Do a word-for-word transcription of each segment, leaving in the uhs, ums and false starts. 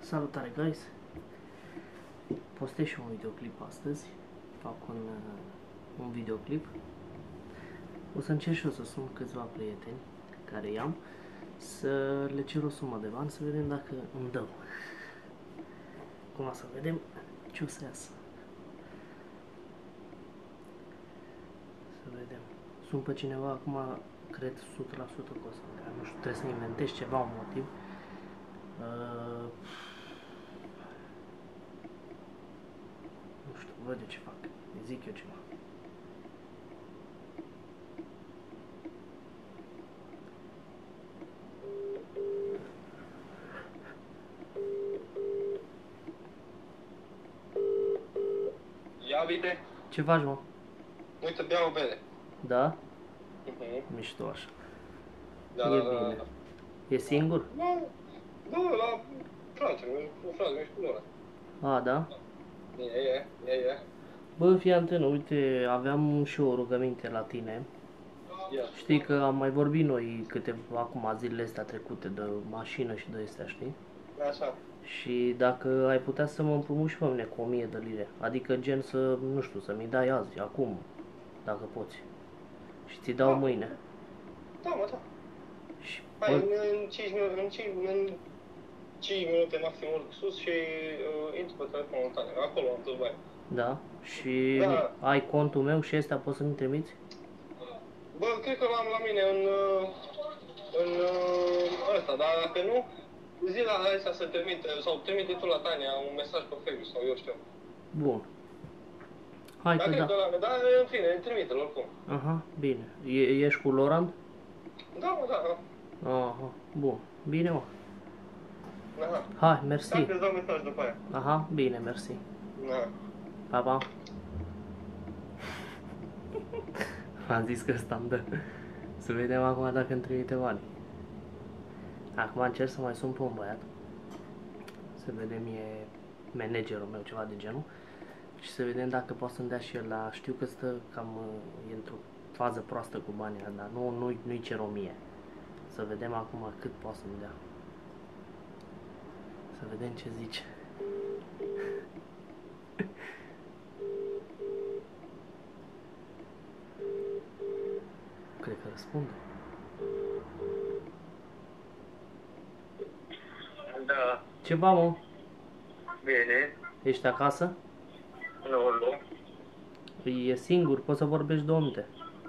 Salutare guys! Postez și un videoclip astăzi. Fac un, uh, un videoclip. O să încerc și eu să sun câțiva prieteni care i-am, să le cer o sumă de bani, să vedem dacă îmi dau. Acum să vedem ce o să iasă. Să vedem. Sun pe cineva acum, cred o sută la sută că o să-mi dea. Nu știu, trebuie să inventez ceva, un motiv. Uh, nu știu, văd eu ce fac. Îi zic eu ceva. Ia uite. Ce faci, mă? Uite, beau o bere. Da? Uh-huh. Mișto așa. Da, E da, bine. da. E singur? Da, da, la frate, cu frate, mi-și cu lor. A, da? E, e, e, e. Bă, fii antenă, uite, aveam și eu o rugăminte la tine. Ia. Știi că am mai vorbit noi câteva, acum, zilele astea trecute, de mașină și de astea, știi? Așa. Și dacă ai putea să mă împrumuți și pe mine cu o mie de lire, adică gen să, nu știu, să mi dai azi, acum, dacă poți. Și ți dau Da. mâine. Da, mă, da. Și, Hai, în, bă, în cinci minute, în cinci, în cinci minute maxim urc sus și uh, intru pe telefonul tău. Acolo am toți bani. da, și Da. ai contul meu și ăsta poți să-mi trimiți? Bă, cred că l-am la mine în, uh, în uh, ăsta, dar dacă nu, zi la ăsta să trimite, sau trimite tu la Tania un mesaj pe Facebook sau eu știu. Bun. Hai Dar că cred da. că la dar în fine, trimite-l oricum. Aha, bine. E, ești cu Laurent? Da, mă, da, da. Aha, bun. Bine, mă. Aha. Hai, mersi. Dacă îți dau mesaj după aia. Aha, bine, mersi. Da. Pa, pa. Am zis că ăsta îmi dă. Să vedem acum dacă îmi trimite bani. Acum încerc să mai sun pe un băiat. Să vedem, e managerul meu, ceva de genul. Și să vedem dacă poate să-mi dea și el la... Știu că stă cam e într-o fază proastă cu banii, dar nu, nu, nu-i cer o mie. Să vedem acum cât poate să-mi dea. Să vedem ce zice. Cred că răspunde. Da, Ceva, mă? bine. Ești acasă? Nu, nu. E singur, poți să vorbești două minute.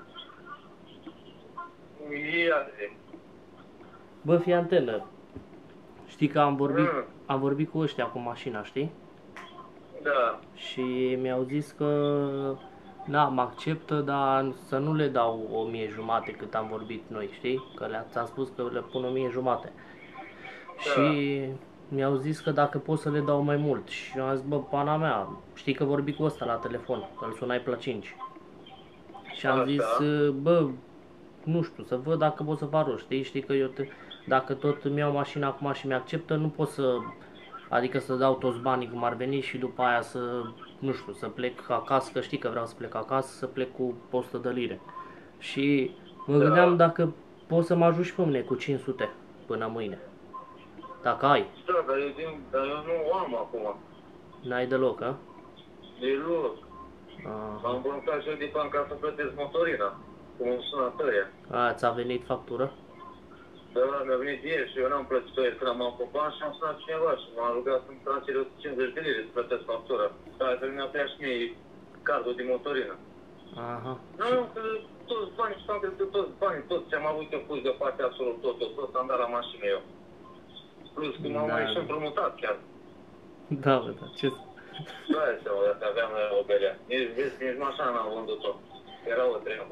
Ia zi. Bă, fii antenă. Știi că am vorbit, Mm. am vorbit cu ăștia cu mașina, știi? Da. Și mi-au zis că da, mă acceptă, dar să nu le dau o mie jumate cât am vorbit noi, știi? Că le-am spus că le pun o mie jumate. Da. Și mi-au zis că dacă pot să le dau mai mult. Și eu am zis, bă, pana mea, știi că vorbi cu ăsta la telefon, că îl sunai pe la cinci. Și am Așa. zis, bă, nu știu, să văd dacă pot să fac rost, știi? Știi că eu, te, dacă tot îmi iau mașina acum și mi-acceptă, nu pot să, adică să dau toți banii cum ar veni și după aia să, nu știu, să plec acasă, că știi că vreau să plec acasă, să plec cu o sută de lire. Și mă Da. gândeam dacă poți să mă ajut și pe mine cu cinci sute până mâine. Dacă ai, Da, dar eu, din, dar eu nu am acum. n-ai deloc, a? Deloc. Aha. M-am băncat și eu din bani ca să plătesc motorina. Cum îmi sună tăia. A, ți-a venit factură? Da, mi-a venit ieri și eu n-am plătit-o ieri când am avut bani și am sunat cineva și m-a rugat să-mi transfere o sută cincizeci de lire să plătesc factura. Dar altfel mi-a tăiat și mie cardul din motorină. Aha. Nu, că toți banii, și am crezut toți banii, tot ce am avut eu pus deoparte, absolut tot, tot, tot am dat la mașină eu. Plus că m-am Da. mai și împrumutat chiar. Da, bă, da, ce... Da, seama, dacă aveam o belea. Nici, vezi, nici mașina n-am vândut-o. Era o treabă.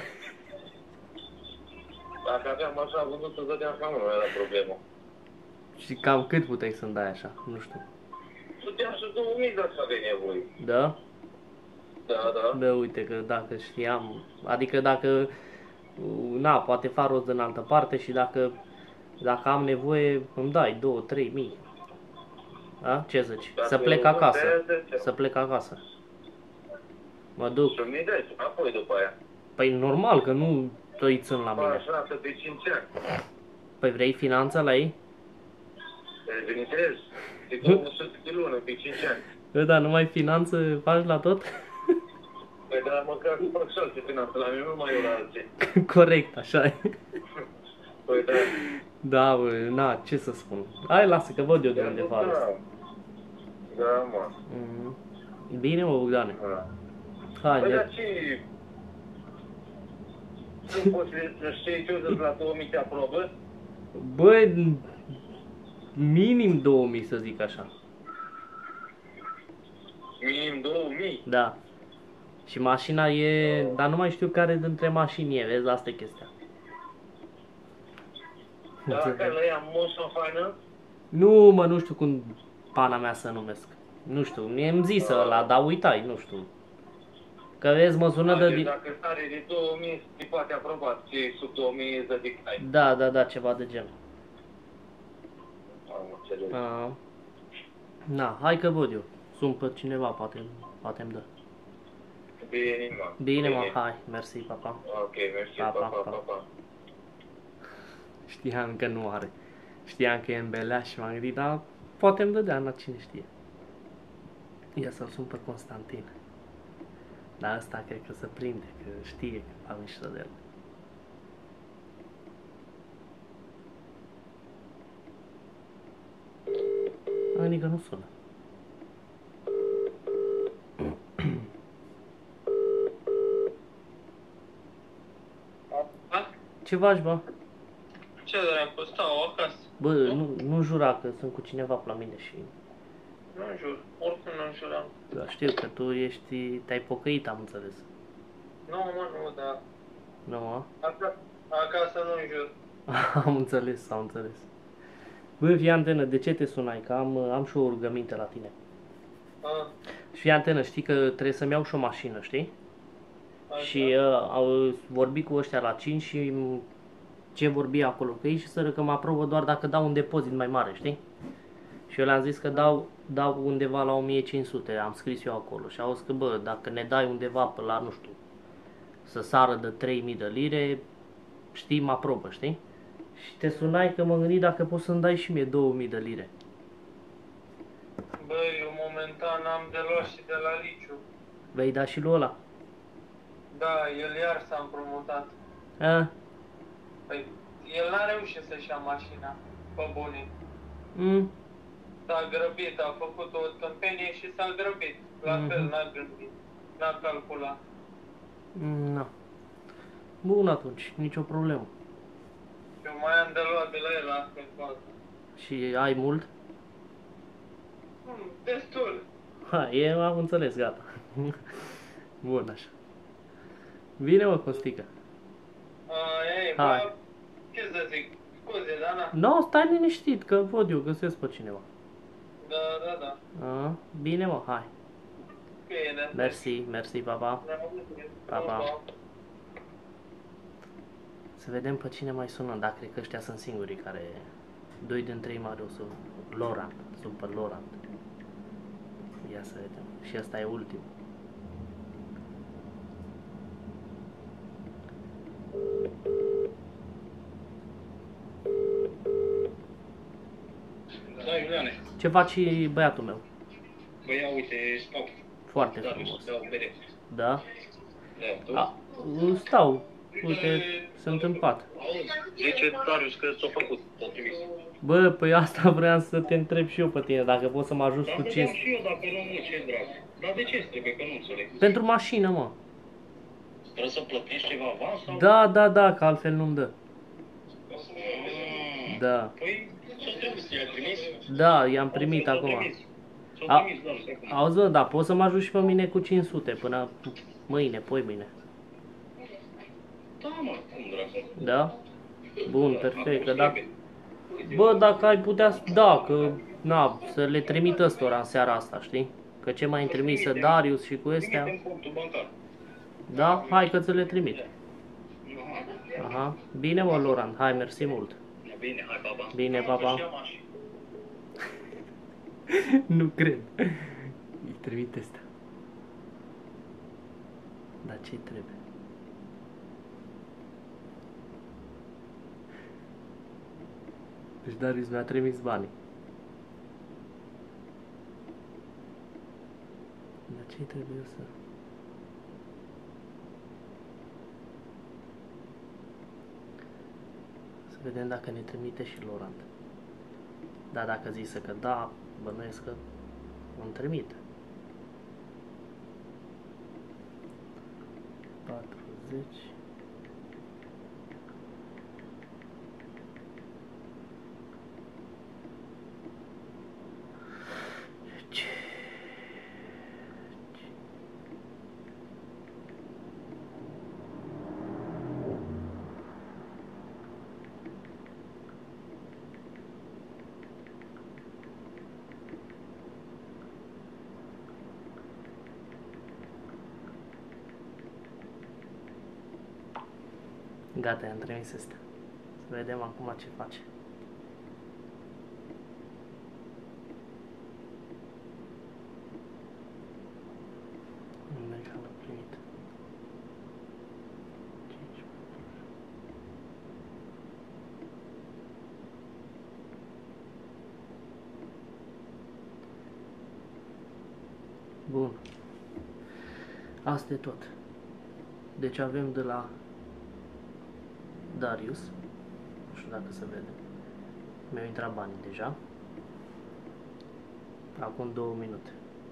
Dacă aveam mașina vândut-o, dădeam cam nu era problemă. Și cam cât puteai să-mi dai așa? Nu știu. Puteam și două mii dacă aveai nevoie. Da? Da, da. Bă, uite că dacă știam, adică dacă, na, poate fac rost în altă parte și dacă, dacă am nevoie, îmi dai două, trei mii. Da? Ce zici? Dacă Să plec eu acasă. vândesc, ce? Să plec acasă. Mă duc. Și mi dai apoi după aia. Păi normal că nu îi țin la Bă, mine. așa, să de cinci ani. Păi vrei finanța la ei? Bineînțeles, de două sute de lună, pe cinci ani. Bă, dar numai finanță faci la tot? Păi dar măcar fac și alte finanțe la mine, nu mai eu la alții. Corect, așa e. Păi da. Da, bă, na, ce să spun. Hai, lasă, că văd eu de unde fac asta. Da, da, mă. Mm. Bine, mă, Bogdane. Da. Hai, Păi ne... dar ce... Nu poți să știi ce o la două mii te aprobă? Băi, minim două mii, să zic așa. Minim două mii? Da. Și mașina e... Dar nu mai știu care dintre mașini e, vezi, asta e chestia. Dar la care la ea Motion Final? Nu, mă, nu știu cum pana mea să numesc. Nu știu, mi-am zis ăla, dar uitai, nu știu. Că vezi, mă sună de... Dacă stare de două mii, te poate aprobat. Ce sub două mii îți dă declai. Da, da, da, ceva de genul. Am înțeles. A. Na, hai că văd eu. Sun pe cineva, poate, poate îmi dă. Bine, mă. Bine, mă, hai, mersi, papa. Ok, mersi, Pa, pa, pa, pa, pa. pa, pa. Știam că nu are. Știam că e în belea și m-am gândit, dar poate îmi dădea, na, cine știe. Ia să-l sun pe Constantin. Dar ăsta cred că se prinde, că știe că fac mișto de el. Adică nu sună. Ce faci, bă? Ce dracu, stau acasă. Bă, nu, nu jura că sunt cu cineva pe la mine și... Nu jur, oricum nu juram. Da, știu că tu ești... te-ai pocăit, am înțeles. Nu, mă, nu, dar... Nu, mă? Acasă, acasă nu jur. Am înțeles, am înțeles. Bă, fii antenă, de ce te sunai? Că am, am și o rugăminte la tine. A, Și fii antenă, știi că trebuie să-mi iau și o mașină, știi? așa. Și uh, au vorbit cu ăștia la cinci și ce vorbi acolo cu ei și să că mă aprobă doar dacă dau un depozit mai mare, știi? Și eu le-am zis că dau, dau undeva la o mie cinci sute, am scris eu acolo și au zis că bă, dacă ne dai undeva pe la, nu știu, să sară de trei mii de lire, știi, mă aprobă, știi? Și te sunai că mă gândi dacă poți să-mi dai și mie două mii de lire. Băi, eu momentan am de luat și de la Liciu. Vei da și lui ăla? Da, el iar s-a împrumutat. A? Păi, el n-a reușit să-și ia mașina, pe bune. Mm. S-a grăbit, a făcut o tâmpenie și s-a grăbit. La Mhm. fel, n-a gândit, n-a calculat. Mm, na. Bun atunci, nicio problemă. Eu mai am de luat de la el astfel față. Și ai mult? Hmm, destul. Ha, e, am înțeles, gata. Bun, așa. Bine, mă, Costică. A, ei, Hai. bă, ce să zic, scuze, da, na. Nu, no, stai liniștit, că văd eu, găsesc pe cineva. Da, da, da. A, bine, mă, hai. Bine. Mersi, mersi, papa. Pa, pa. Să vedem pe cine mai sună, dar cred că ăștia sunt singurii care... Doi dintre ei mari o să... Laurent, sunt pe Laurent. Ia să vedem. Și ăsta e ultimul. Da, Iuliane. Ce faci băiatul meu? Bă, ia uite, stau. Foarte Da, frumos. stau bere. Da? Da, tu? A, stau. Uite, sunt în pat. Auzi, zice Darius că s-a făcut, s-a trimis. Bă, păi asta vreau să te întreb și eu pe tine, dacă poți să mă ajut Dar cu vedeam ce... și eu dacă nu, nu, ce drag. Dar de ce îți trebuie, că nu înțeleg? Pentru mașină, mă. Trebuie să plătești ceva avans sau? Da, da, da, că altfel nu-mi dă. Mm. Da. Păi, s-a trimis, i-a trimis? Da, i-am primit S-a acum. trimis. A- S-a trimis, Darius, acum. Auzi, bă, da, poți să mă ajut și pe mine cu cinci sute până mâine, poi mâine. Da, mă, cum dracu? Da? Bun, perfect, că Acum dacă... Bă, dacă ai putea, să- da, că, na, să le trimit ăstora în seara asta, știi? Că ce mai îmi trimisă Darius și cu astea... Trimite în contul bancar. Da? Hai că ți le trimit. Aha. Aha. Bine, mă, Laurent, hai, mersi mult. Bine, hai, papa. Bine, pa, pa. Să-și ia mașină. Nu cred. Îi trimite astea. Dar ce-i trebuie? Deci Darius mi-a trimis banii. Ce trebuie să... Să vedem dacă ne trimite și Laurent. Dar dacă zise că da, bănuiesc că îmi trimite. patruzeci. Gata, i-am trimis astea. Să vedem acum ce face. Merg la primit. Bun. Asta e tot. Deci avem de la Darius. Nu știu dacă se vede. Mi-au intrat banii deja. Acum două minute.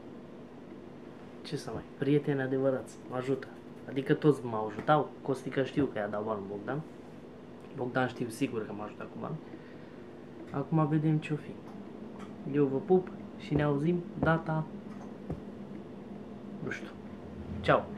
Ce să mai... Prieteni adevărați, mă ajută. Adică toți m-au ajutat. Costică știu că i-a dat bani Bogdan. Bogdan știu sigur că m-a ajutat cu bani. Acum vedem ce-o fi. Eu vă pup și ne auzim data... Nu știu. Ceau!